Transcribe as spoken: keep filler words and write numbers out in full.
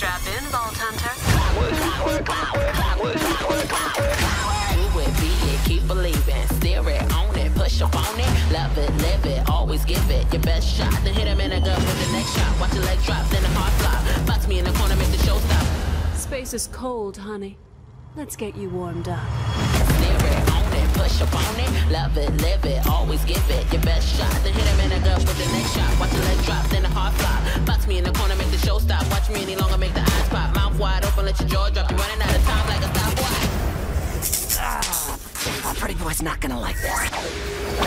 Strap in, Vault Hunter. Do it, be it, keep believing. Steer it, own it, push up on it. Love it, live it, always give it your best shot. Then hit him in the gut with the next shot. Watch your legs drop, then the heart flop. Box me in the corner, make the show stop. Space is cold, honey. Let's get you warmed up. Steer it, own it, push up on it. Love it, live it, always give it your best shot. Then hit him in the gut with the next shot. Watch your legs drop, then the heart flop. Box me in the corner, make the show stop. Watch me any longer, make the eyes pop. Mouth wide open, let your jaw drop. You running out of time like a stopwatch. Ah, our pretty boy's not gonna like this.